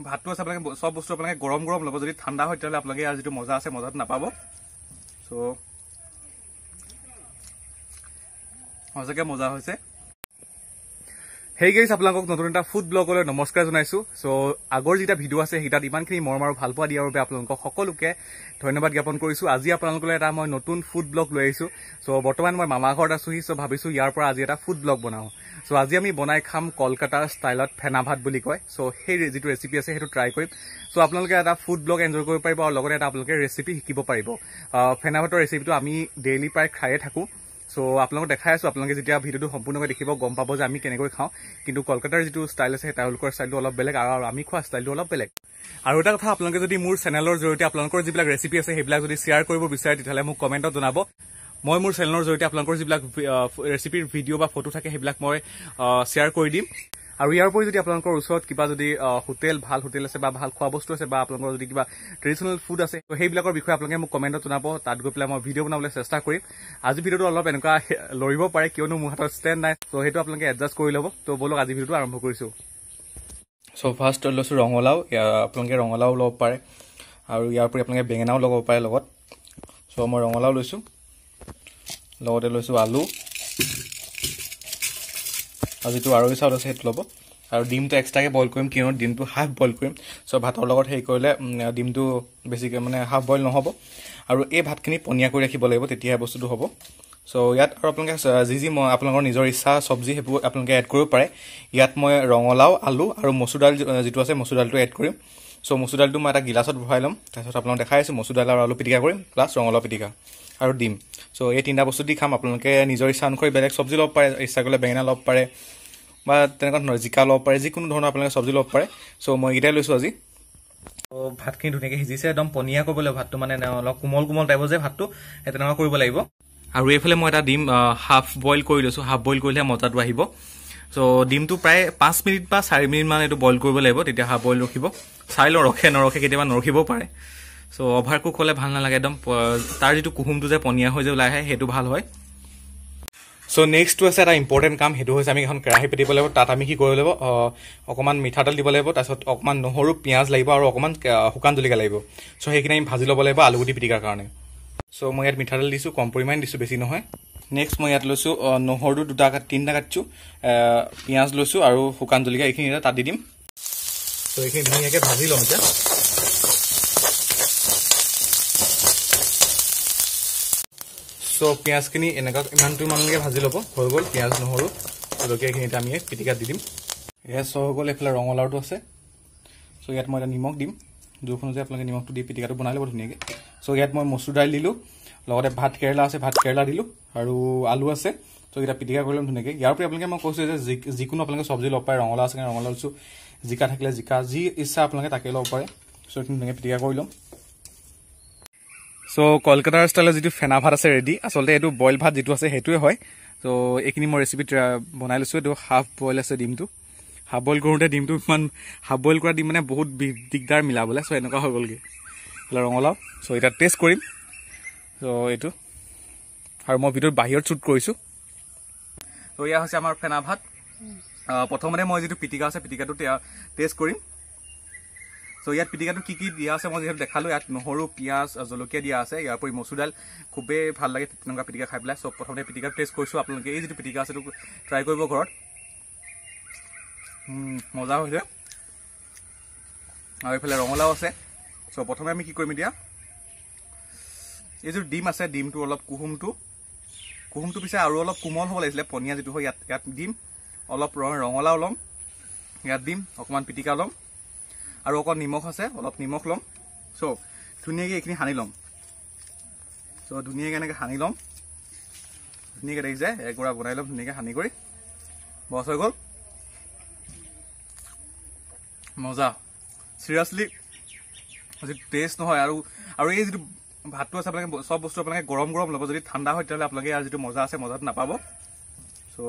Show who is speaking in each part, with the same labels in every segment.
Speaker 1: ভাতটো আছে আপোনালোকে সব বস্তু আপোনালোকে গৰম গৰম ল'ব যদি ঠাণ্ডা হয় তেতিয়াহ'লে আপোনালোকে ইয়াৰ যিটো মজা আছে মজাটো নাপাব সো সঁচাকৈ মজা হৈছে হেই গাইছ আপোনালোকক নতুন এটা ফুড ব্লগলৈ নমস্কাৰ জনাইছো সো আগৰ যেটা ভিডিও আছে হেটাত ইমানখিনি মৰম আৰু ভাল পোৱা দিয়াৰ বাবে আপোনালোকক সকলোকে ধন্যবাদ জ্ঞাপন কৰিছো আজি আপোনালোকলৈ এটা মই নতুন ফুড ব্লগ লৈ আহিছো সো বৰ্তমান মই মামা ঘৰত আছোহি সো ভাবিছো ইয়াৰ পৰা আজি এটা ফুড ব্লগ বনাও সো আজি আমি বনাই খাম কলকাতা ষ্টাইলত ফেনা ভাত বুলি কয় সো সেই যেটো ৰেচিপি আছে হেতু ট্ৰাই কৰিম সো আপোনালোকে এটা ফুড ব্লগ এনজয় কৰিব পাৰিব আৰু লগতে এটা আপোনালোকে ৰেচিপি শিকিব পাৰিব ফেনা ভাতৰ ৰেচিপিটো আমি ডেইলি প্ৰায় খায়ে থাকো সো আপোনালোকক দেখাই আছো আপোনালোকে যেতিয়া ভিডিওটো সম্পূৰ্ণকৈ দেখিব গম পাব যে আমি কেনেকৈ খাওঁ কিন্তু কলকাতাৰ যেটো ষ্টাইল আছে তেওঁলোকৰ ষ্টাইলটো অলপ বেলেগ আৰু আমি খোৱা ষ্টাইলটো অলপ বেলেগ আৰু এটা কথা আপোনালোকে যদি মোৰ চেনেলৰ জৰিয়তে আপোনালোকৰ যিবিলাক ৰেচিপি আছে সেইবিলাক যদি শ্বেয়াৰ কৰিব বিচাৰে তেতিয়াহ'লে মোক কমেণ্টত জনাব মই মোৰ চেনেলৰ জৰিয়তে আপোনালোকৰ যিবিলাক ৰেচিপিৰ ভিডিও বা ফটো থাকে সেইবিলাক মই শ্বেয়াৰ কৰি দিম আৰু ইয়াৰ উপৰি যদি আপোনালোকৰ ওচৰত কিবা যদি হোটেল ভাল হোটেল আছে বা ভাল খোৱা বস্তু আছে বা আপোনালোকৰ যদি কিবা ট্ৰেডিশনেল ফুড আছে সেইবিলাকৰ বিষয়ে আপোনালোকে মোক কমেণ্টত জনাব তাত গৈ পেলাই মই ভিডিও বনাবলৈ চেষ্টা কৰিম আজি ভিডিওটো অলপ এনেকুৱা লৰিব পাৰে কিয়নো মোৰ হাতত ষ্টেণ্ড নাই সো সেইটো আপোনালোকে এডজাষ্ট কৰি ল'ব তো বলক আজি ভিডিওটো আৰম্ভ কৰিছো সো ফাৰ্ষ্ট লৈছো ৰঙলাও আপোনালোকে ৰঙলাও ল'ব পাৰে আৰু ইয়াৰ উপৰি আপোনালোকে বেঙেনাও ল'ব পাৰে লগত সো মই ৰঙলাও লৈছো লগতে লৈছো আলু আৰু যেটো আৰৈ চাউল আছে হেতু ল'ব আৰু ডিমটো এক্সট্ৰাকে বইল কৰিম কিয়নো ডিমটো হাফ বইল কৰিম সো ভাতৰ লগত হেই কৰিলে ডিমটো বেছিকৈ মানে হাফ বইল নহব আৰু এই ভাতখিনি পনিয়া কৰি ৰাখিব লাগিব তেতিয়া বস্তুটো হ'ব সো ইয়াত আৰু আপোনালোকে যি আপোনালোকৰ নিজৰ ইচ্ছা সবজি হেবু আপোনালোকে এড কৰিব পাৰে ইয়াত মই ৰঙলাও আলু আৰু মসুৰ দাল যেটো আছে মসুৰ দালটো এড কৰিম সো মসুৰ দালটো মই এটা গিলাছত ভৰাই লম তাৰপিছত আপোনালোকক দেখাই আছো মসুৰ দাল আৰু আলু পিটিকা কৰিম প্লাস ৰঙলাও পিটিকা আৰু ডিম সো এই তিনটা বস্তু দি খাম আপোনালোকে নিজৰ ইচ্ছা অনুসৰি বেলেগ সবজি ল'ব পাৰে ইচ্ছা কৰিলে বেঙেনা ল'ব পাৰে বা তেনেকুৱা ধৰণৰ জিকা ল'ব পাৰে যিকোনো ধৰণৰ আপোনালোকে সবজি ল'ব পাৰে সো মই এটাই লৈছো আজি তো ভাতখিনি ধুনীয়াকৈ সিজিছে একদম পনিয়া কৰিব লাগিব ভাতটো মানে অলপ কোমল কোমল টাইপৰ যে ভাতটো তেনেকুৱা কৰিব লাগিব আৰু এইফালে মই এটা ডিম হাফ বইল কৰি লৈছো হাফ বইল কৰিলে মজাটো আহিব সো ডিমটো প্ৰায় 5 মিনিট বা 4 মিনিট মান এটো বইল কৰিব লাগিব তেতিয়া হাফ বইল ৰখিব চাই ল ৰখে নৰখে কেতিয়াবা নৰখিব পাৰে সো অভাৰ কুক হ'লে ভাল নালাগে একদম তাৰ যেটো কুহুমটো যে পনিয়া হৈ যে ওলাই আহে হেতু ভাল হয় সো নেক্সট টু আছে এটা ইম্পৰ্টেন্ট কাম হেতু হৈছে আমি এখন কেৰাহী পেটিব লাগিব তাত আমি কি কৰিব লাগিব অকমান মিঠাতেল দিব লাগিব তাৰপিছত অকমান নহৰু পিয়াজ লাগিব আৰু অকমান শুকান জলকীয়া লাগিব সো সেইখিনি আমি ভাজি ল'ব লাগিব আলুগুটি পিটিকাৰ কাৰণে সো মই ইয়াত মিঠাতেল দিছো কম পৰিমাণ দিছো বেছি নহয় নেক্সট মই ইয়াত লৈছো নহৰু তিনটা কাটছো পিয়াজ লৈছো আৰু শুকান জলকীয়া এইখিনি তাত দি দিম সো এইখিনি ধুনীয়াকৈ ভাজি লম এতিয়া সো পিয়াজখিনি এনেকা ইমানটো মানলৈকে ভাজি ল'ব হৈ গ'ল পিয়াজ নহৰু জলকীয়াখিনিতে আমি পিটিকাত দি দিম এয়া সহ হৈ গ'ল এইফালে ৰঙলাওটো আছে সো ইয়াত মই এটা নিমখ দিম জোখ অনুযায়ী আপোনালোকে নিমখটো দি পিটিকাটো বনাই ল'ব ধুনীয়াকৈ সো ইয়াত মই মচুৰ দাইল দিলোঁ লগতে ভাত কেৰেলা আছে ভাত কেৰেলা দিলোঁ আৰু আলু আছে সো এটা পিটিকা কৰি ল'ম ধুনীয়াকৈ ইয়াৰ পৰা আপোনালোকে মই কৈছোঁ যে যিকোনো আপোনালোকে চব্জি ল'ব পাৰে ৰঙলাও আছে ৰঙলাও লৈছোঁ জিকা থাকিলে জিকা যি ইচ্ছা আপোনালোকে তাকে ল'ব পাৰে সো এইখিনি ধুনীয়াকৈ পিটিকা কৰি ল'ম সো কলকাতাৰ ষ্টাইলত যেটো ফেনা ভাত আছে ৰেডি আসলতে এটো বইল ভাত যেটো আছে হেতুৱে হয় সো এইখিনি মই ৰেচিপি বনাই লৈছো এটো হাফ বইল আছে ডিমটো হাফ বইল কৰোতে ডিমটো ইমান হাফ বইল কৰা ডিম মানে বহুত দিগদাৰ মিলাবলৈ সো এনেকুৱা হৈ গ'লগে ৰঙলাও সো এটা টেষ্ট কৰিম সো এটো আৰু মই ভিডিওৰ বাহিৰত শ্বুট কৰিছো সো ইয়া হৈছে আমাৰ ফেনা ভাত প্ৰথমতে মই যেটো পিটিকা আছে পিটিকাটো টেষ্ট কৰিম সো ইয়াত পিটিকাটো কি দিয়া আছে মই যেহেতু দেখালো ইয়াত নহৰু পিয়াজ জলকীয়া দিয়া আছে ইয়াৰ উপৰি মচুৰ দাল খুবেই ভাল লাগে তেনেকুৱা পিটিকা খাই পেলাই সো প্ৰথমতে পিটিকাটো টেষ্ট কৰিছো আপোনালোকে এই যেটো পিটিকা আছে ট্ৰাই কৰিব ঘৰত মজা হৈছে আৰু এইফালে ৰঙলাও আছে সো প্ৰথমে আমি কি কৰিম এতিয়া এই যে ডিম আছে ডিমটো অলপ কুহুমটো পিছে আৰু অলপ কোমল হ'ব লাগিছিলে পনিয়া যেটো হয় ইয়াত ডিম অলপ ৰঙলাও লম ইয়াত ডিম অকমান পিটিকা লম আৰু অকণ নিমখ আছে অলপ নিমখ লম সো ধুনীয়াকৈ এইখিনি সানি লম সো ধুনীয়াকৈ এনেকৈ সানি লম ধুনীয়াকৈ দেখিছে এগুৰা বনাই লম ধুনীয়াকৈ সানি কৰি বছ হৈ গ'ল মজা চিৰিয়াছলি যেটো টেষ্ট নহয় আৰু এই যেটো ভাতটো আছে আপোনালোকে সব বস্তু আপোনালোকে গৰম গৰম ল'ব যদি ঠাণ্ডা হয় তেতিয়াহ'লে আপোনালোকে ইয়াৰ যেটো মজা আছে মজাটো নাপাব সো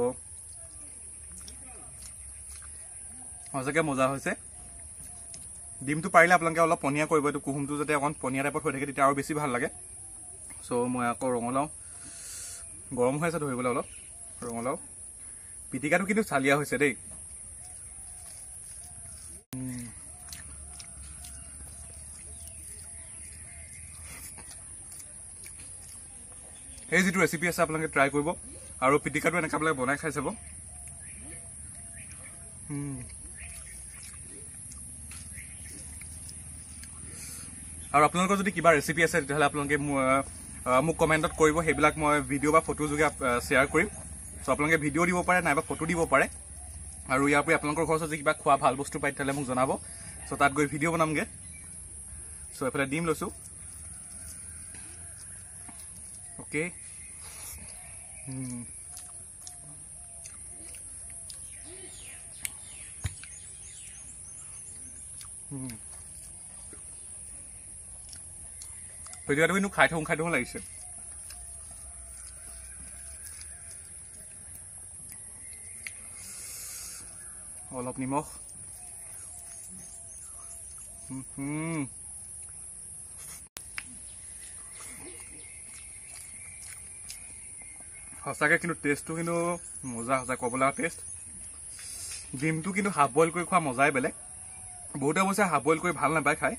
Speaker 1: সঁচাকৈ মজা হৈছে ডিমটো পাৰিলে আপোনালোকে অলপ পনিয়া কৰিব এটো কুহুমটো যাতে অকণ পনিয়া টাইপত হৈ থাকে তেতিয়া আৰু বেছি ভাল লাগে সো মই আকৌ ৰঙলাও গৰম হৈ আছে ধৰিবলৈ অলপ ৰঙলাও পিটিকাটো কিন্তু চালিয়া হৈছে দেই এই যিটো ৰেচিপি আছে আপোনালোকে ট্ৰাই কৰিব আৰু পিটিকাটো এনেকৈ আপোনালোকে বনাই খাই চাব। আৰু আপোনালোকৰ যদি কিবা ৰেচিপি আছে তেতিয়াহ'লে আপোনালোকে মোক কমেণ্টত কৰিব, সেইবিলাক মই ভিডিঅ' বা ফটো যোগে শ্বেয়াৰ কৰিম। চ' আপোনালোকে ভিডিঅ' দিব পাৰে নাইবা ফটো দিব পাৰে। আৰু ইয়াৰ পৰা আপোনালোকৰ ঘৰত যদি কিবা খোৱা ভাল বস্তু পায় তেতিয়াহ'লে মোক জনাব। চ' তাত গৈ ভিডিঅ' বনামগৈ। চ' এইফালে ডিম লৈছোঁ। অ'কে, পিটিকাটো কিন্তু খাই থওঁ লাগিছে। অলপ নিমখ, সঁচাকৈ কিন্তু টেষ্টটো কিন্তু মজা, সঁচা ক'ব লগা টেষ্ট। ডিমটো কিন্তু হাফ বইল কৰি খোৱা মজাই বেলেগ। বহুতে অৱশ্যে হাফ বইল কৰি ভাল নাপায় খাই।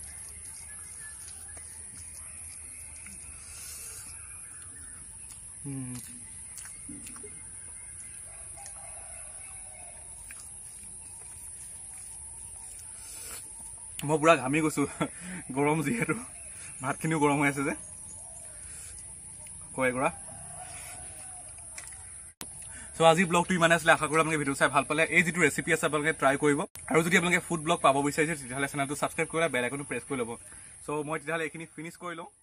Speaker 1: মই পুৰা ঘামি গৈছো, গৰম যিহেতু, ভাতখিনিও গৰম হৈ আছে যে। কয় কৰা। চ' আজি ব্লগটো ইমান আছিলে, আশা কৰোঁ আপোনালোকে ভিডিঅ' চাই ভাল পালে। এই যিটো ৰেচিপি আছে আপোনালোকে ট্ৰাই কৰিব। আৰু যদি আপোনালোকে ফুড ব্লগ পাব বিচাৰিছে তেতিয়াহ'লে চেনেলটো ছাবস্ক্ৰাইব কৰি বেল আইকনটো প্ৰেছ কৰি ল'ব। চ' মই তেতিয়াহ'লে এইখিনি ফিনিছ কৰি লওঁ।